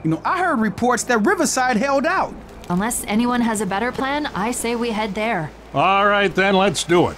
You know, I heard reports that Riverside held out. Unless anyone has a better plan, I say we head there. All right, then, let's do it.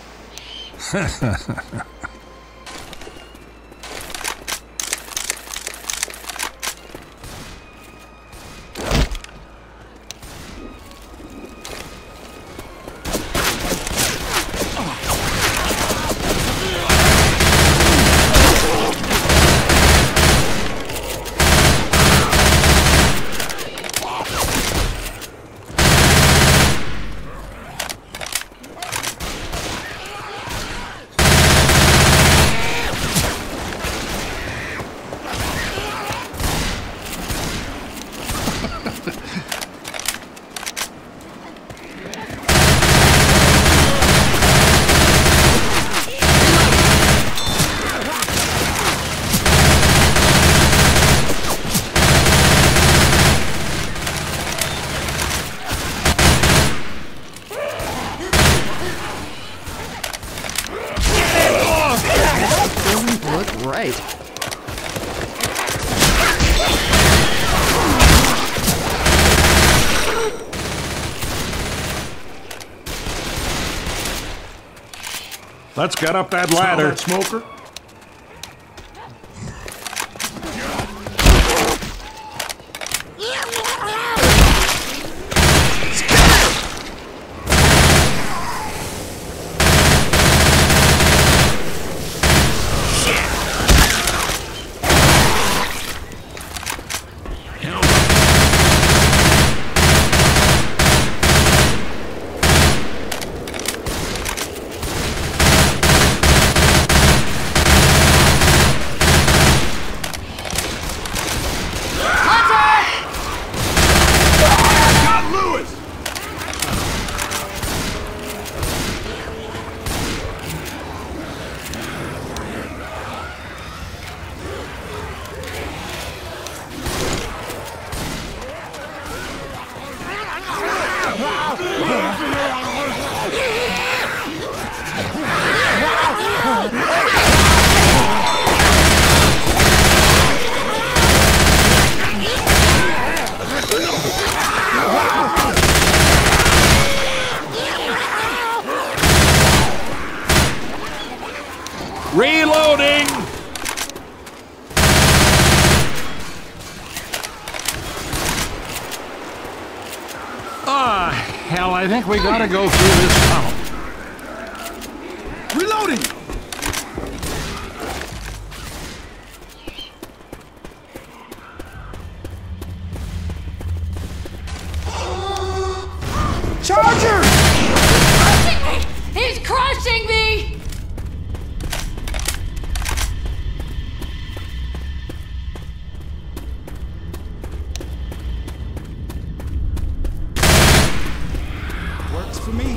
Right. Let's get up that ladder. Smoker. Reloading! Ah, hell, I think we gotta go through this tunnel. Reloading! Charger! He's crushing me! Works for me.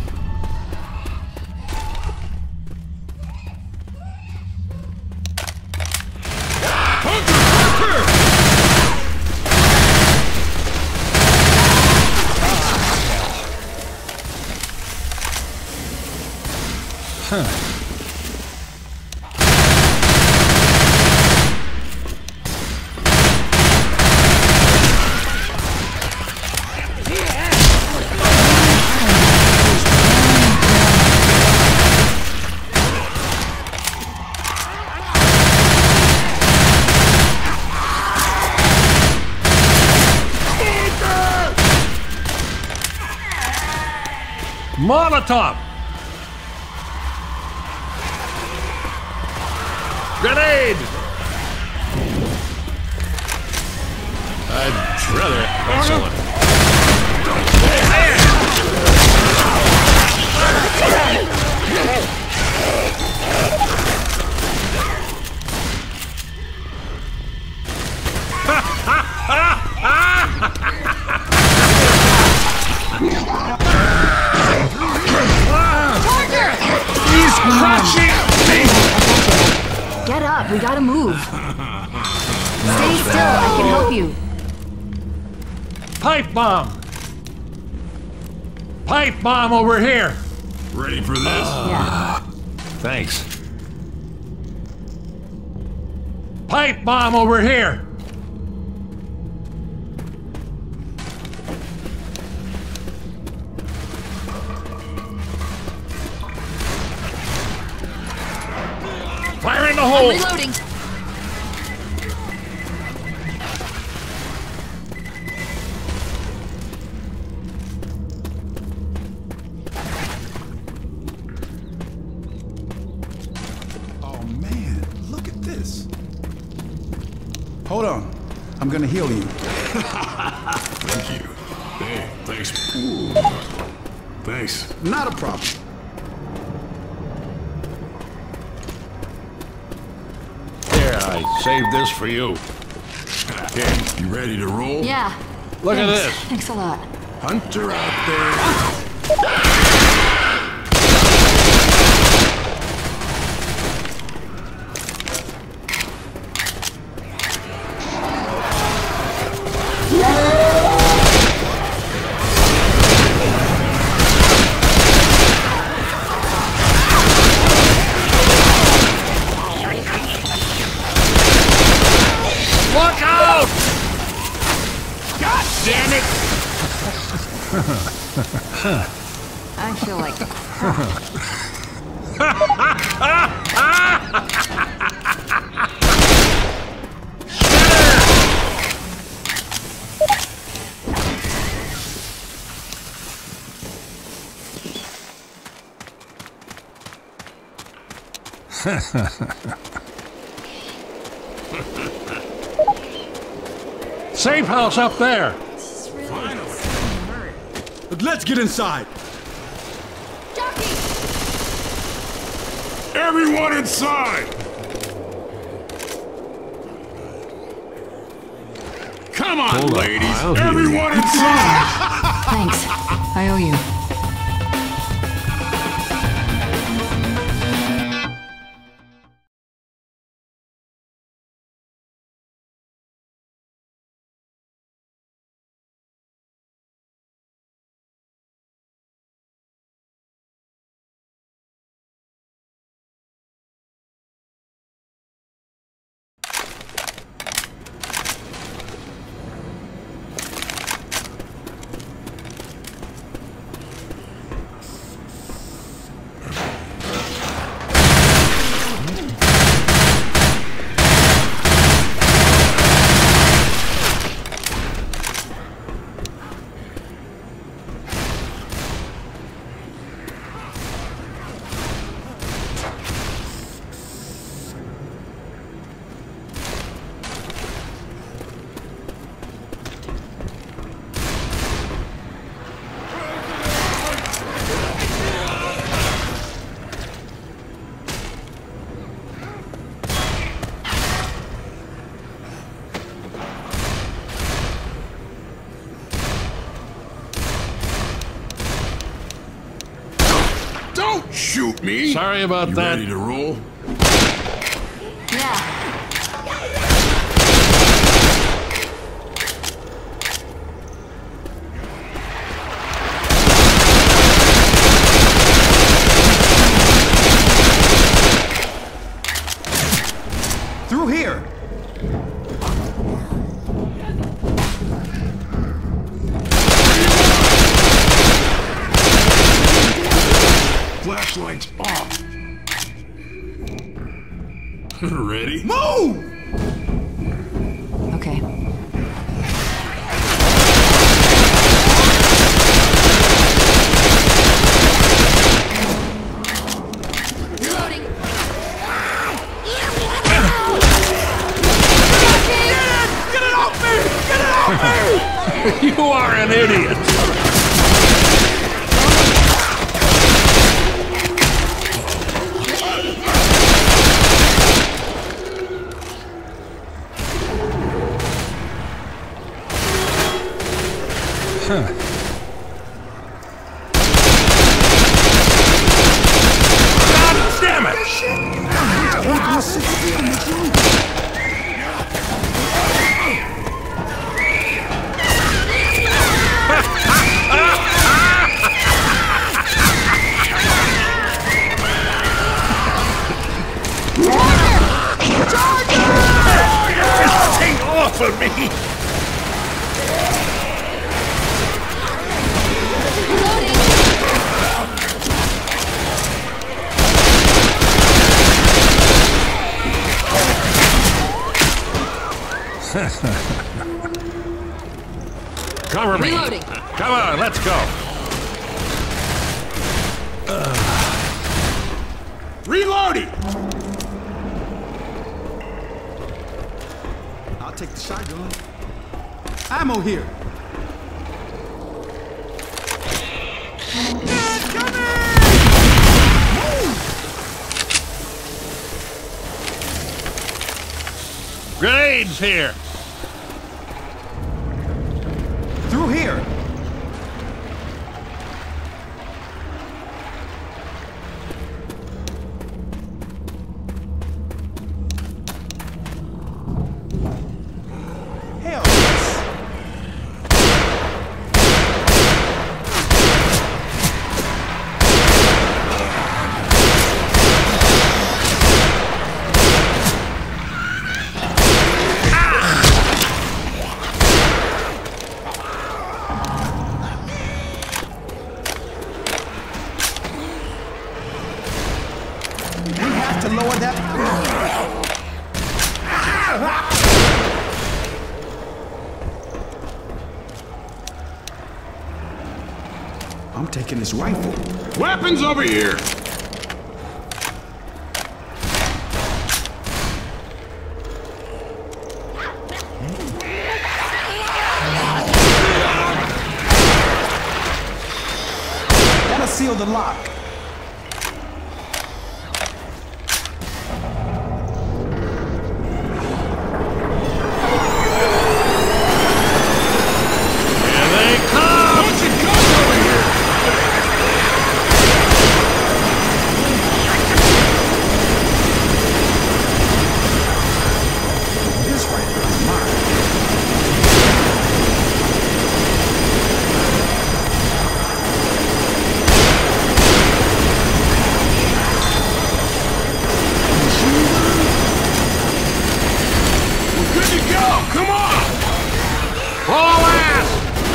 Molotov! Grenade! I'd rather. Excellent. He's crushing me! Get up, we gotta move. Stay still, I can help you. Pipe bomb! Pipe bomb over here! Ready for this? Yeah. Thanks. Pipe bomb over here! the hole! Reloading. Oh man, look at this. Hold on. I'm gonna heal you. Thank you. Hey, thanks. Ooh. Thanks. Not a problem. Here, I saved this for you. Okay, you ready to roll? Yeah. Look at Thanks. this. Thanks a lot. Hunter out there. Look out! God damn it! I feel like Safe house up there. But let's get inside. Jockey. Everyone inside! Come on, Hold up, ladies! I'll heal you. Everyone inside! Thanks. I owe you. Don't shoot me! Sorry about You that. ready to roll? Yeah. Through here. Flashlights off. Ready? Move! Okay. Reloading. Get it off me! Get it off me! You are an idiot. God damn it! Get this thing off of me! Cover me. Reloading. Come on, let's go. Reloading! I'll take the shotgun. Ammo here. Grenades here. Through here. Hell yes. We have to lower that. I'm taking this rifle. Weapons over here! That'll seal the lock. Here they come. Bunch of guns over here! This rifle is mine. We're good to go! Come on! Full ass.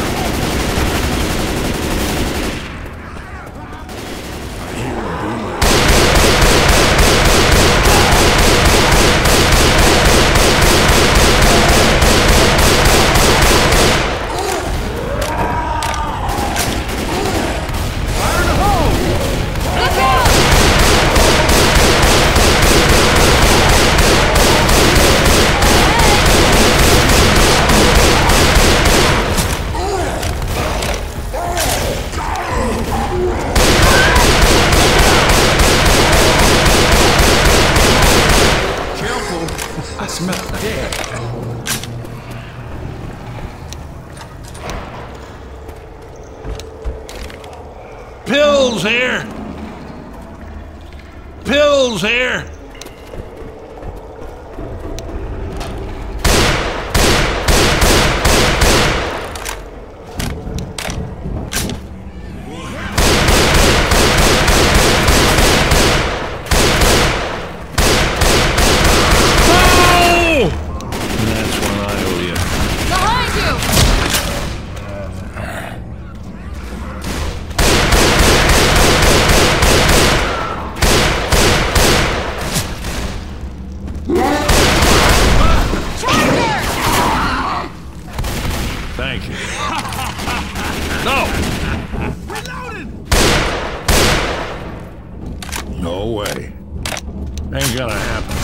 Careful. I smell dead. Pills here. Pills here. Oh! That's what I owe you. Behind you! Thank you. No! No way. Ain't gonna happen.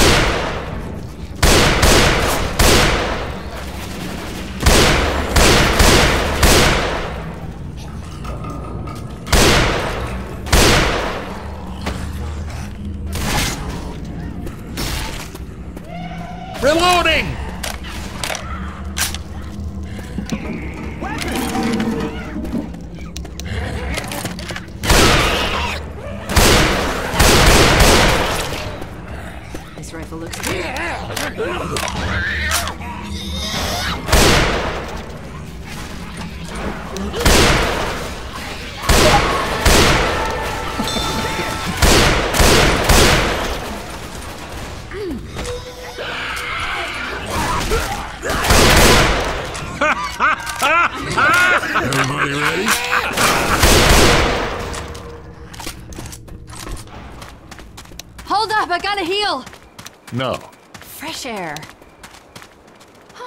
Reloading! This rifle looks good. Everybody ready? Hold up, I gotta heal. No. Fresh air.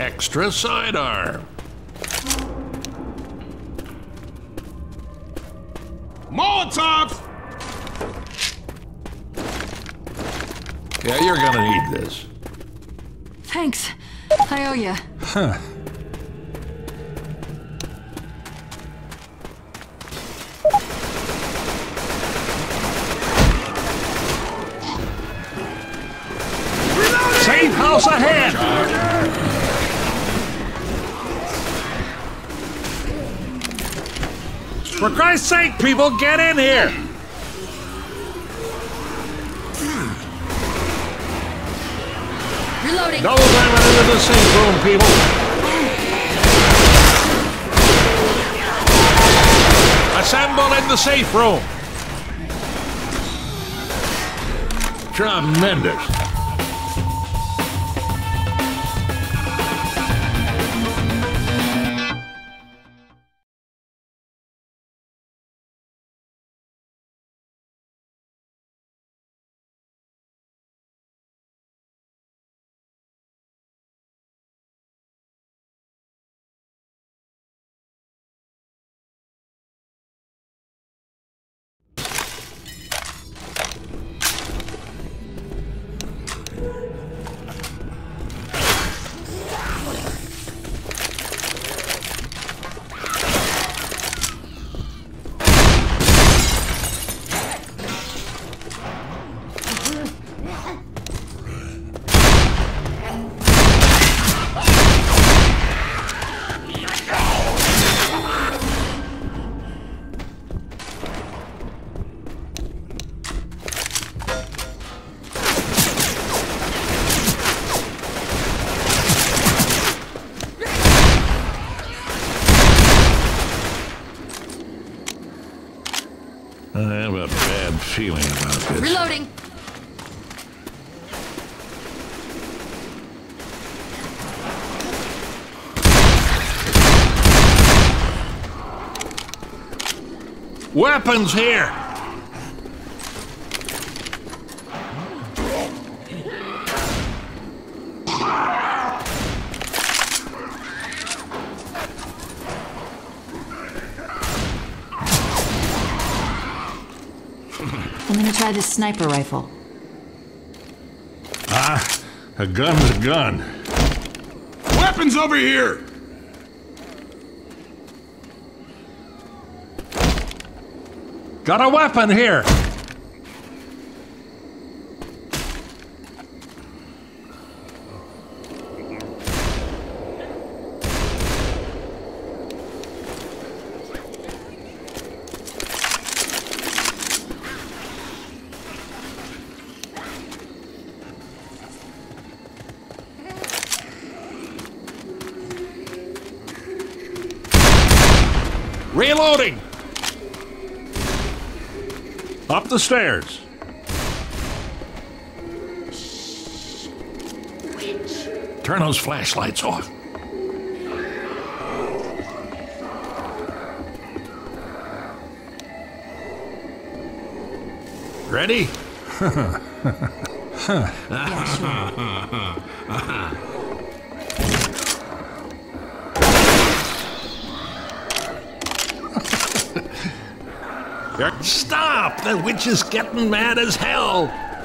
extra sidearm. Molotovs! Yeah, you're gonna need this. Thanks. I owe you. Huh. Safe house ahead! For Christ's sake, people, get in here! Reloading. Double diamond into the safe room, people! Assemble in the safe room! Tremendous. I have a bad feeling about this. Reloading. Weapons here! I'm gonna try this sniper rifle. Ah, a gun's a gun. Weapons over here! Got a weapon here! Reloading! Up the stairs. Turn those flashlights off. Ready? Stop! The witch is getting mad as hell!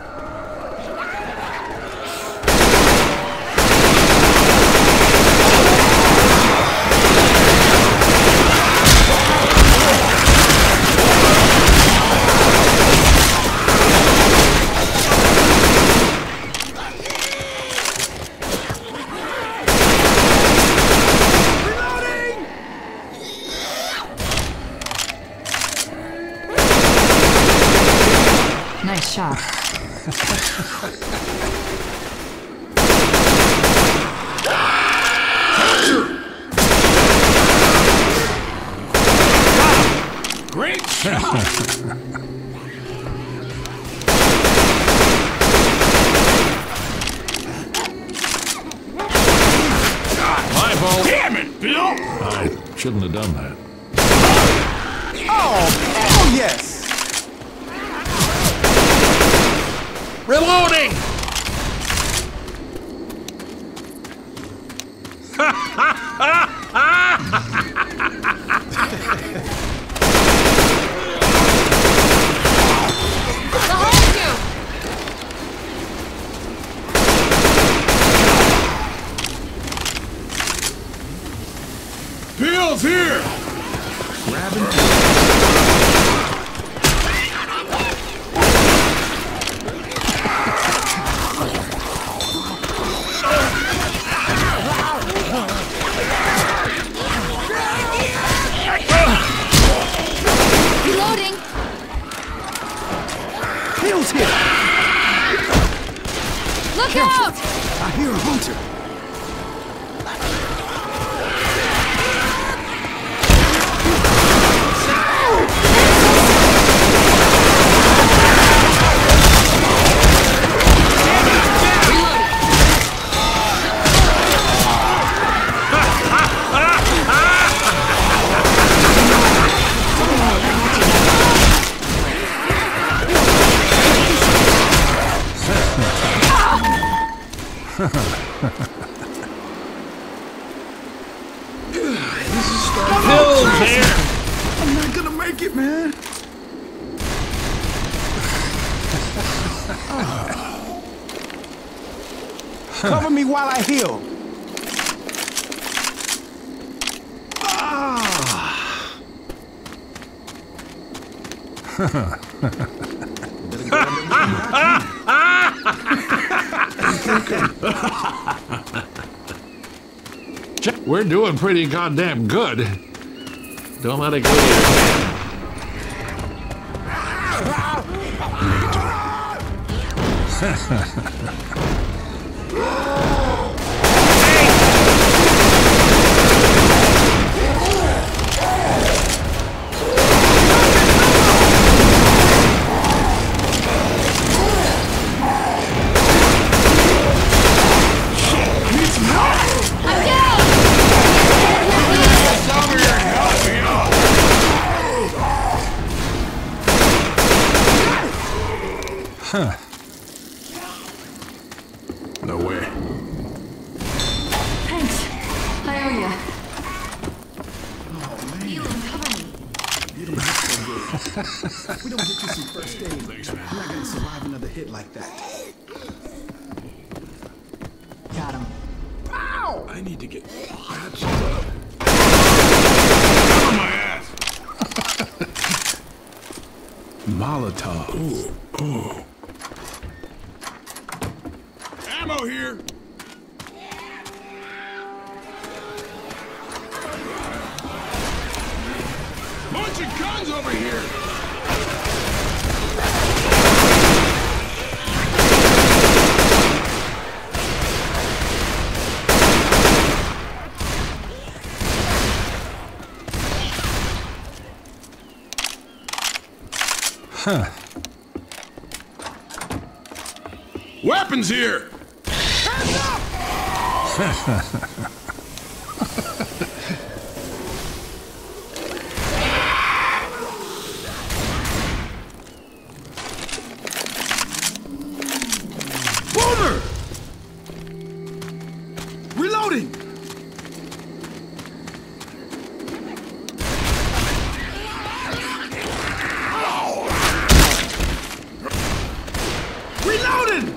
Nice shot. Great shot! My fault. Damn it, Bill! I shouldn't have done that. Oh, yes! Reloading! Look Careful. out! I hear a hunter. Hills here! I'm not gonna make it, man. Cover me while I heal. We're doing pretty goddamn good. Don't let it go to your head. No way. Thanks. I owe ya. You don't look so good. We don't get you some first aid. You're not gonna survive another hit like that. Got him. Ow! I need to get patched up. On my ass. Molotov. Ooh. Ammo here. Bunch of guns over here. Weapons here. Boomer! Reloading! Reloading!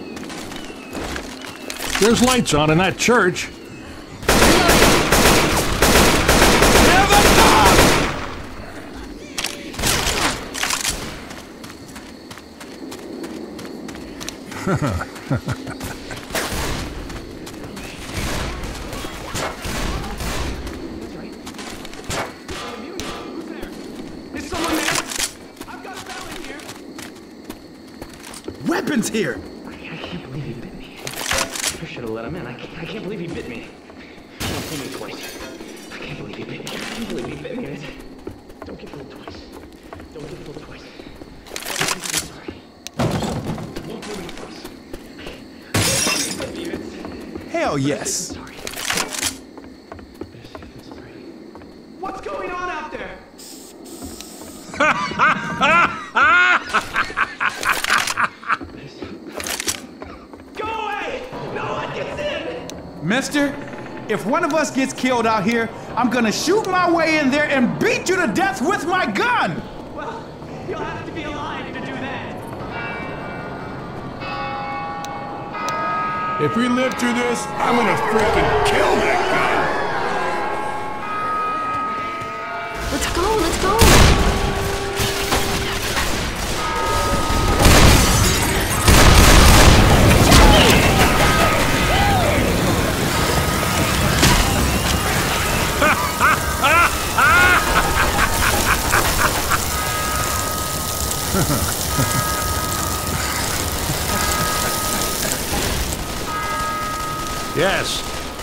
There's lights on in that church. Is someone there? I've got a battle here. Weapons here! I can't believe he bit me. I should have let him in. I can't believe he bit me. Don't fool me twice. I can't believe he bit me. I can't believe he bit me. Don't get fooled twice. Don't get fooled twice. I'm sorry. Don't fool me twice. He bit me. Hell yes! Sorry. I'm sorry. What's going on out there? Go away! No one gets in! Mister, if one of us gets killed out here, I'm gonna shoot my way in there and beat you to death with my gun! Well, you'll have to be alive to do that. If we live through this, I'm gonna freaking kill that guy. Let's go, let's go! Yes.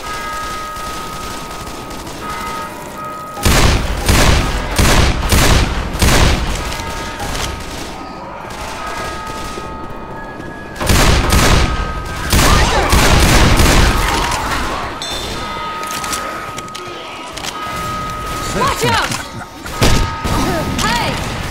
Watch out! Hey!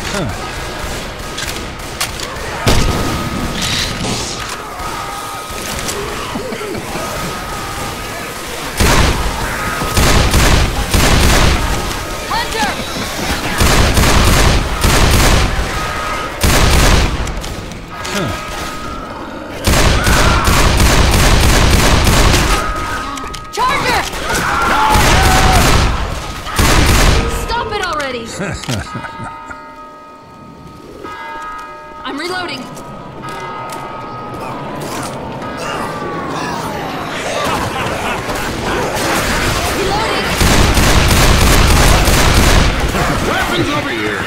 Charger! Stop it already! I'm reloading. Reloading! Weapons over here!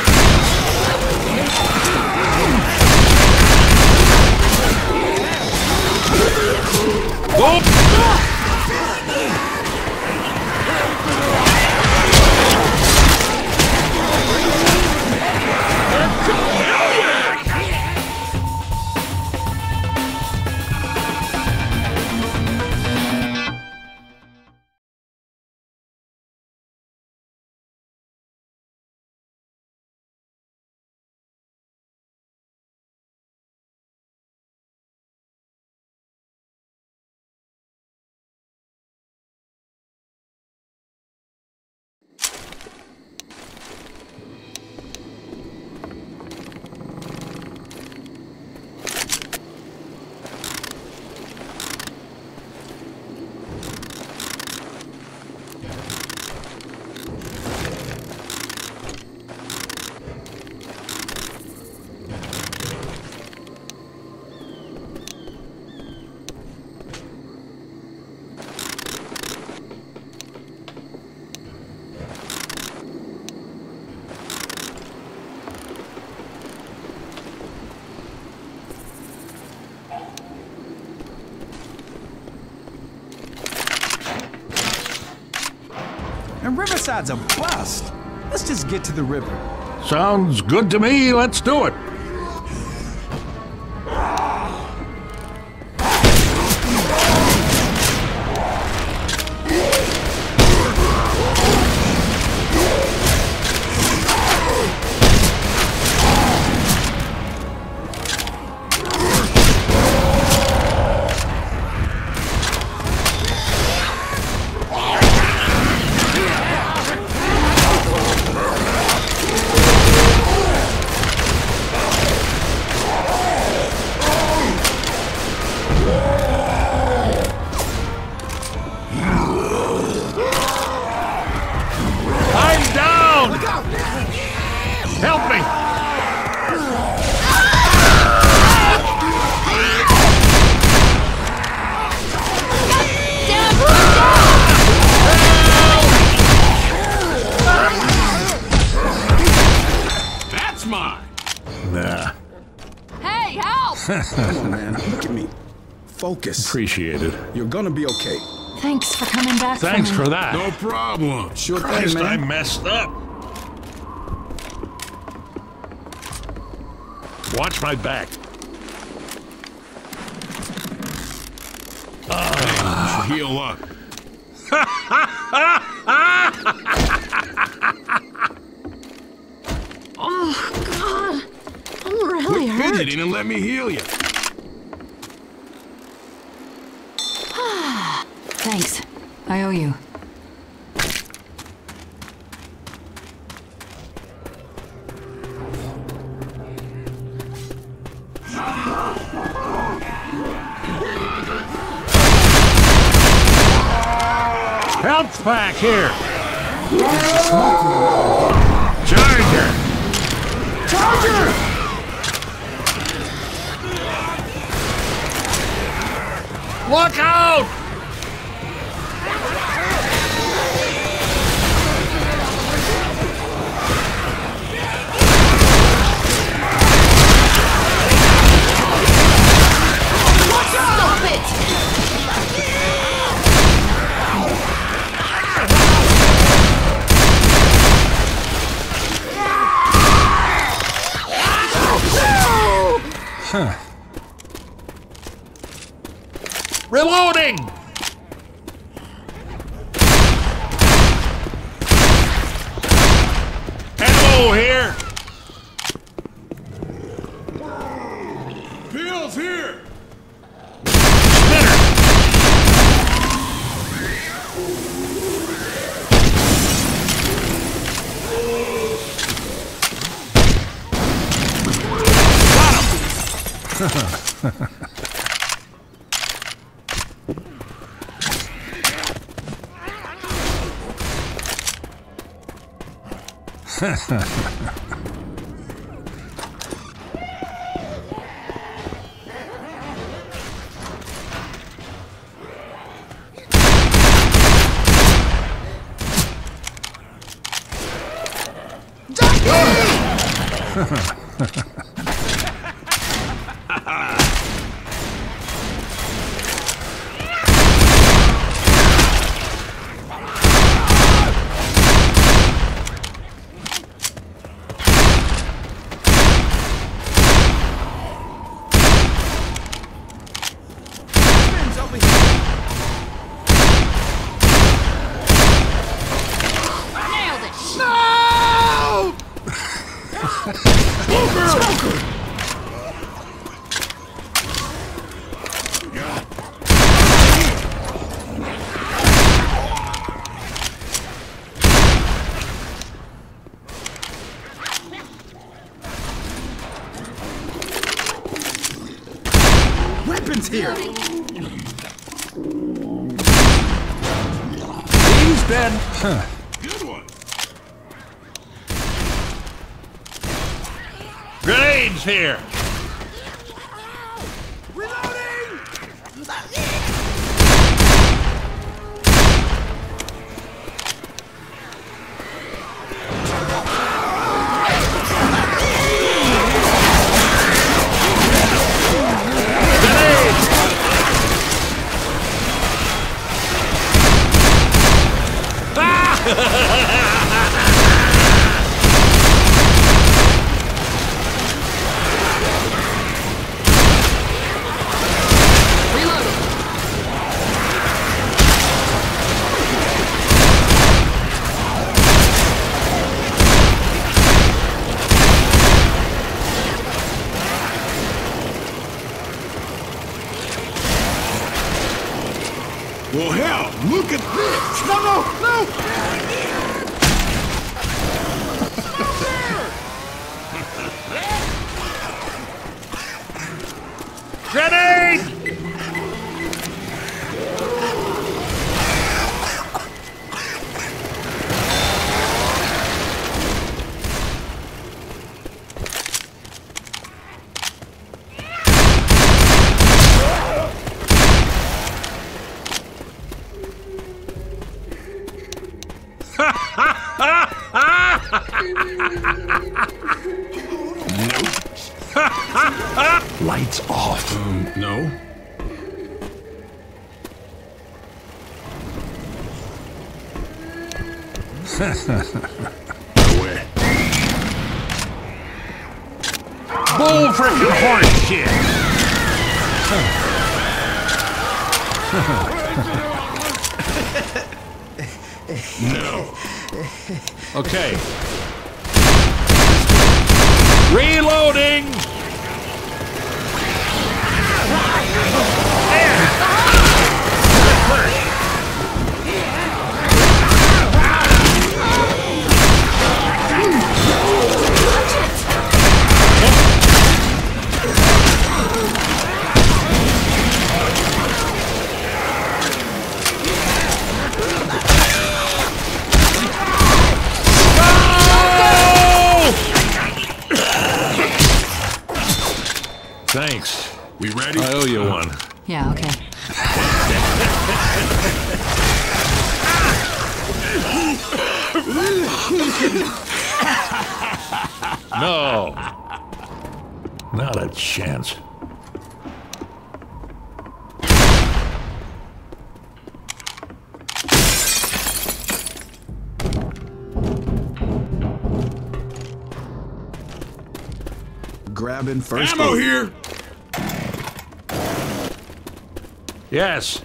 And Riverside's a bust. Let's just get to the river. Sounds good to me. Let's do it. Help me! That's mine! Nah. Hey, help! Come on, man. Look at me. Focus. Appreciate it. You're gonna be okay. Thanks for coming back Thanks for me. for that. No problem. Sure Christ, thing, I man. messed up. Watch my back. You should heal up. Oh, God. I'm really Quit hurt. fidgeting and let me heal you. Thanks. I owe you. Health pack here. Charger. Charger! Look out! Stop it! Reloading! Ammo here! Pills here! Weapons here! He's dead. Huh. Good one! Grenades here! Reloading! Well, hell, look at this! No, no, no! Grenade! Lights off. No. Bull frickin' horse shit! No. Okay. Reloading! Thanks. We ready? I owe you one. Yeah, okay. No. Not a chance. Grabbing first Ammo aid. here! Yes.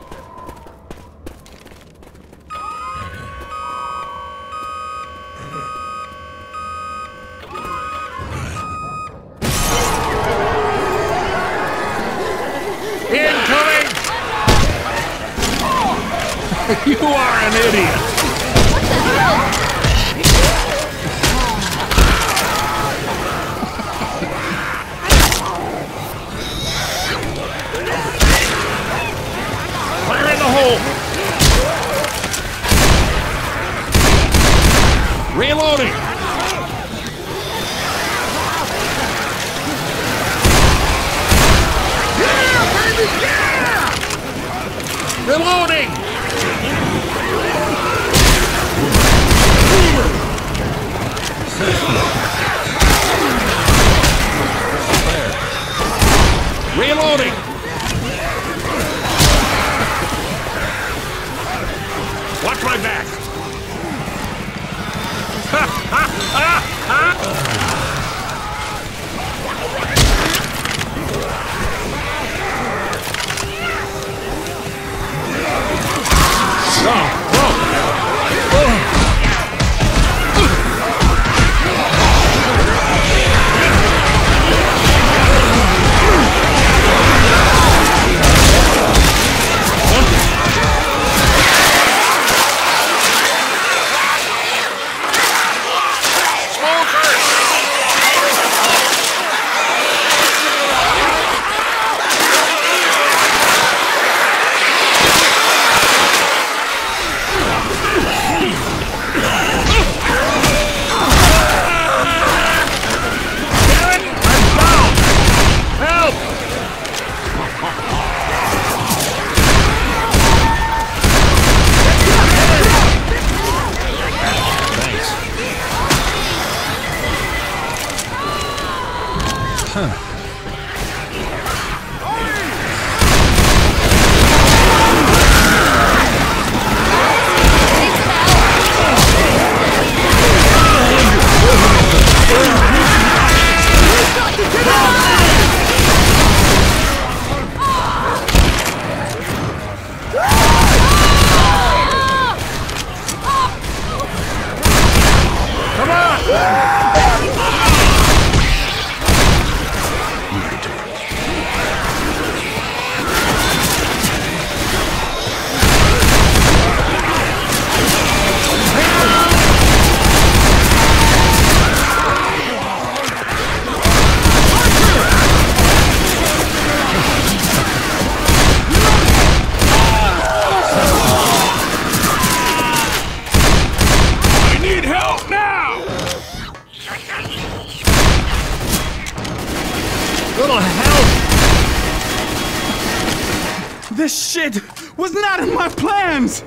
Incoming! You are an idiot! Fire in the hole! Reloading! Reloading! Reloading! Watch my back! This shit was not in my plans!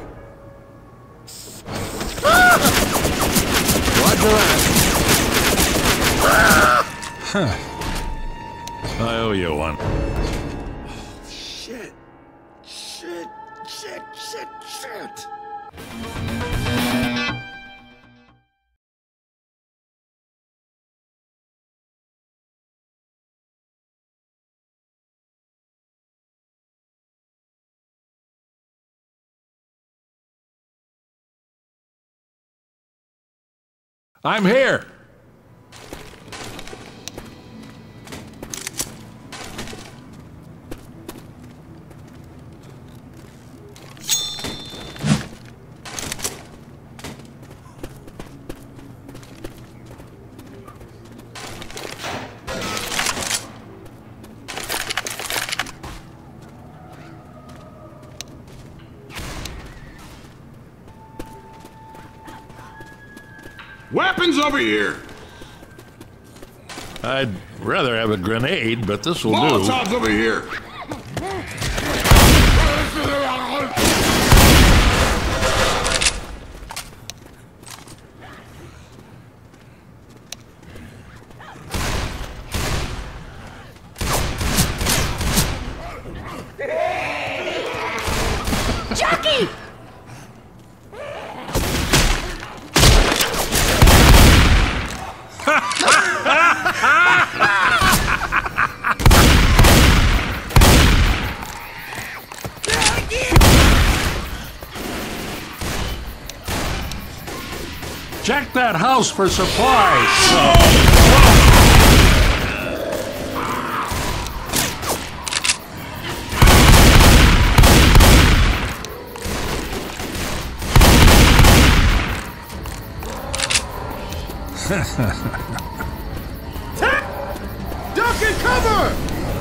I owe you one. Shit. Shit. Shit. Shit. Shit. I'm here! Weapons over here! I'd rather have a grenade, but this will do. Molotovs over here! Jackie! Check that house for supplies. Duck and cover!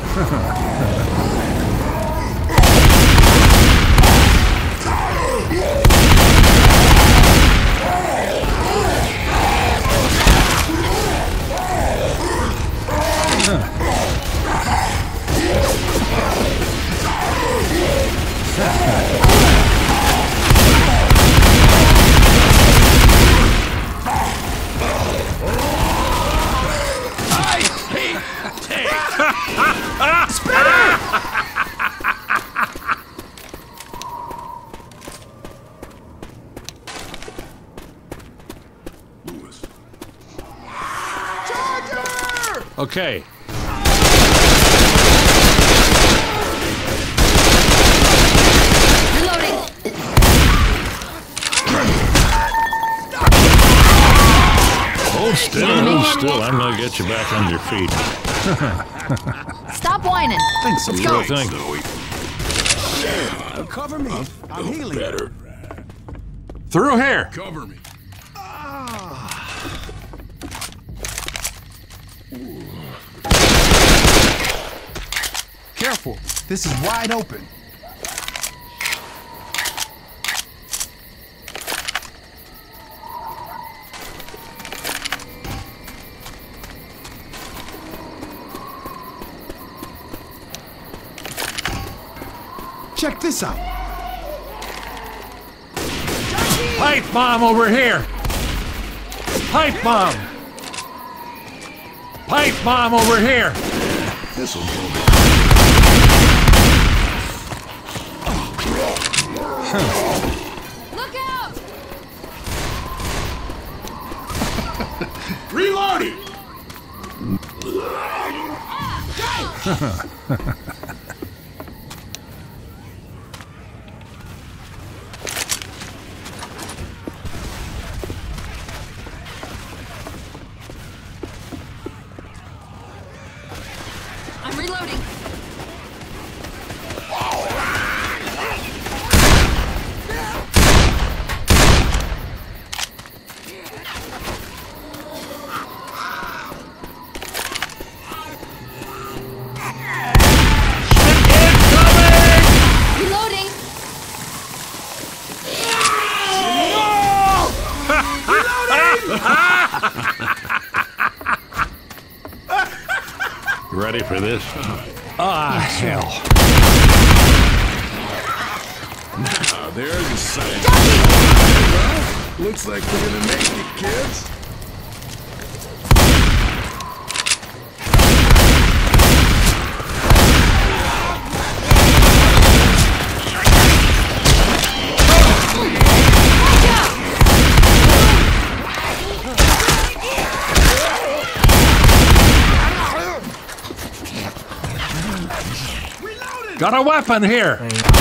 Okay. Reloading. Hold still. I'm gonna get you back on your feet. Stop whining. Thanks, Let's Sure go. thing. Cover me. I'm healing. Better. Through here. Cover me. Careful. This is wide open. Check this out. Pipe bomb over here. Pipe bomb. Pipe bomb over here. This'll blow me. Look out! Reloading! I'm reloading. Reloading. You ready for this? Hell. Now there's a sight. Looks like we're gonna make it, kids. Got a weapon here.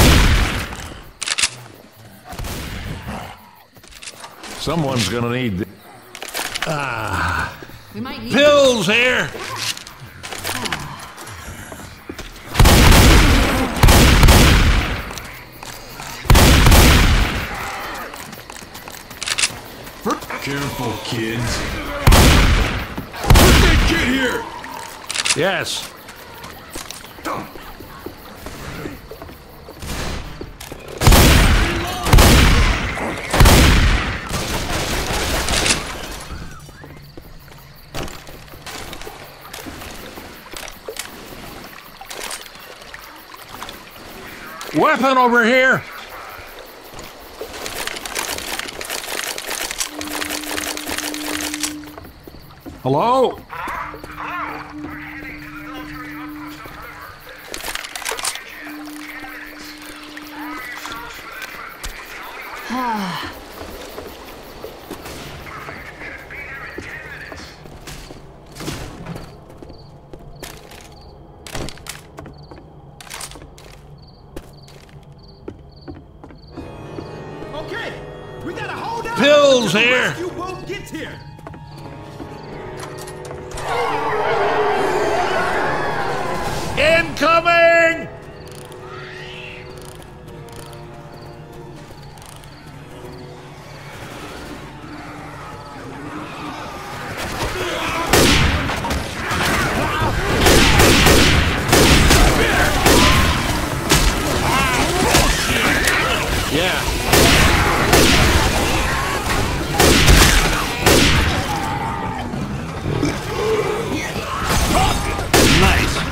Someone's gonna need We might need pills here. Careful, kids. First aid kit here. Yes. Weapon over here. Hello? Okay, we gotta hold up. Pills here. You won't get here? Incoming! Yeah. Nice.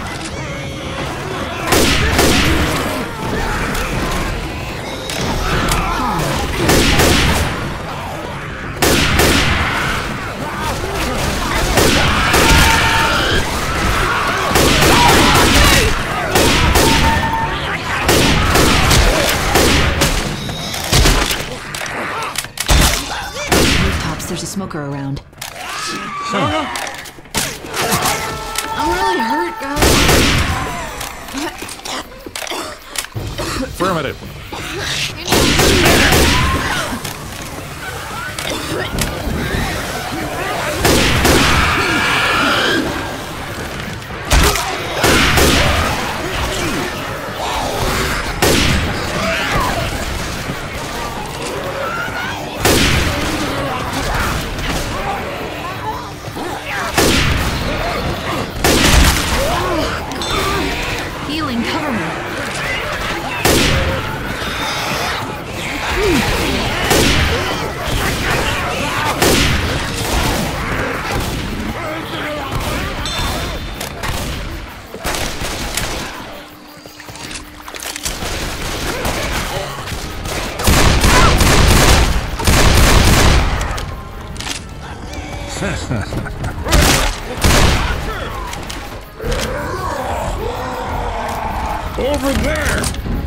There's a smoker around. I'm really hurt, guys. Affirmative. Healing, cover me. Over there!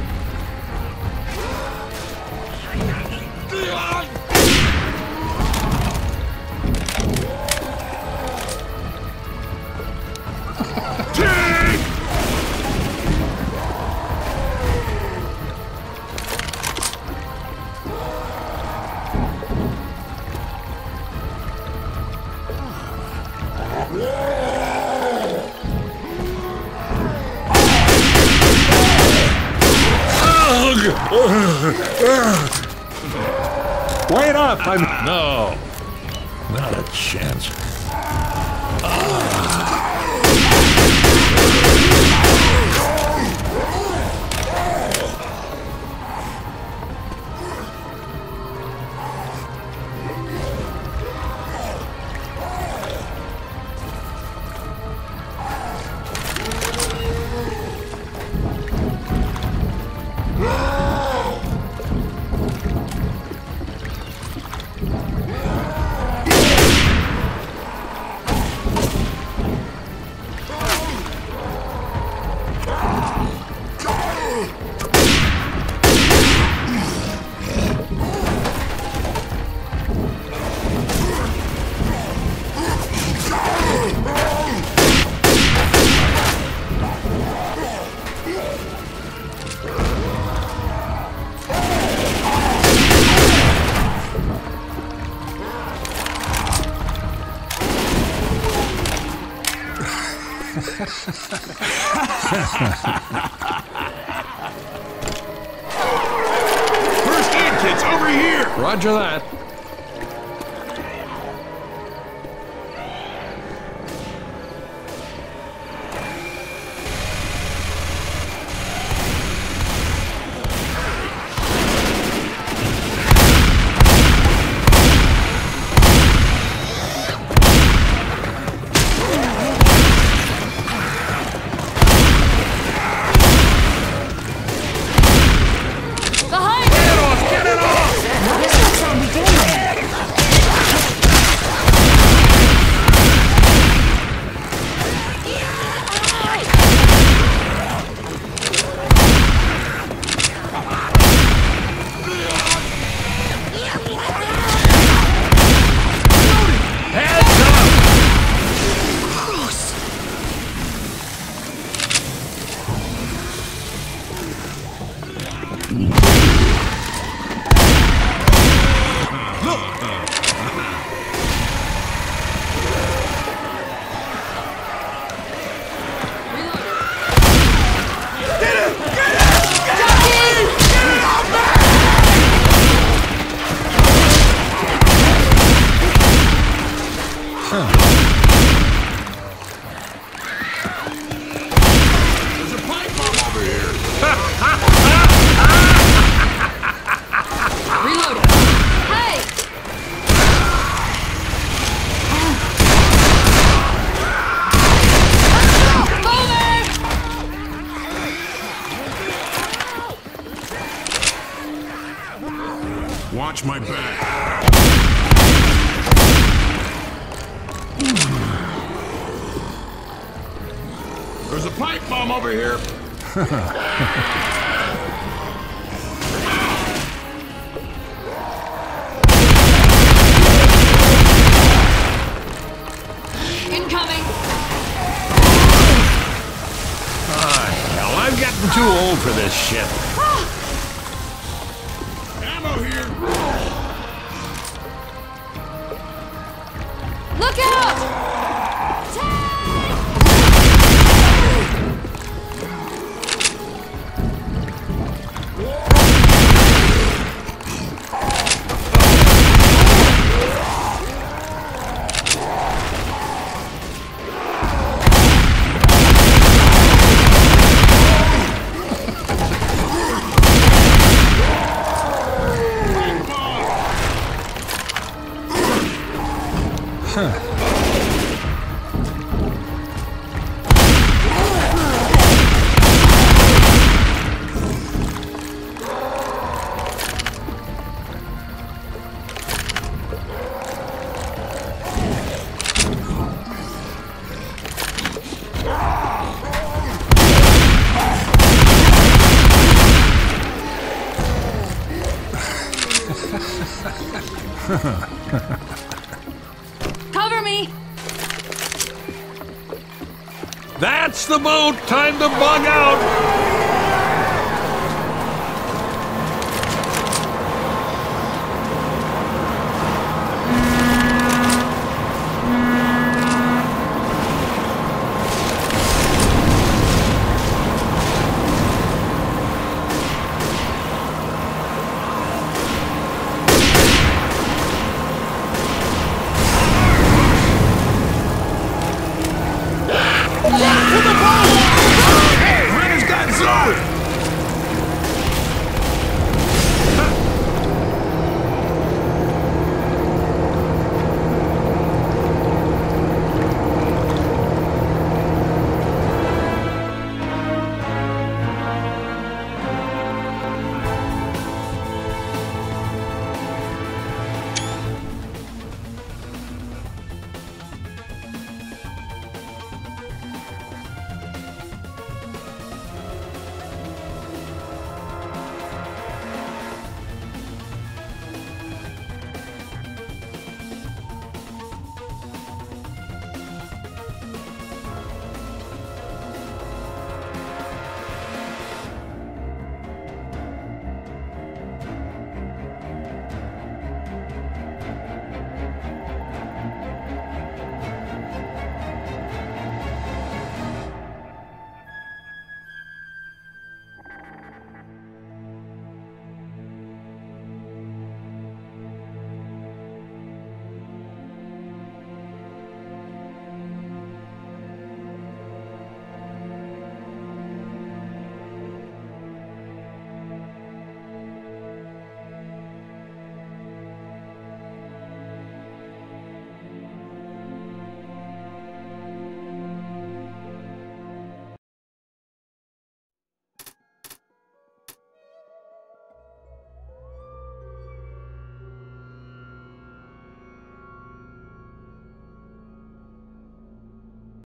Wait up! No. Not a chance. First aid kit's over here! Roger that. Watch my back. There's a pipe bomb over here. Incoming! Hell, I'm getting too old for this shit. Ammo here. Look out! Cover me! That's the boat! Time to bug out!